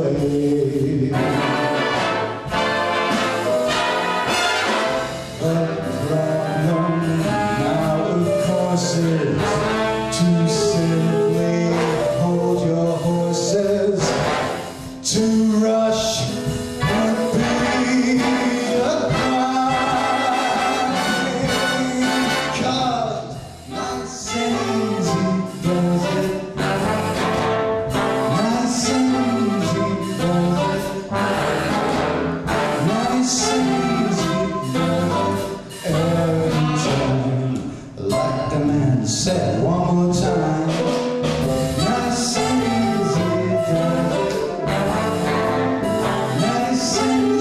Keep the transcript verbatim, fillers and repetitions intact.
way. But platinum now of course is to simply hold your horses. To rush would be a crime, 'cause nice and easy does it. Nice and easy does it. Nice and easy does it. Every time, like the man said one more time. Nice and easy does it. Nice and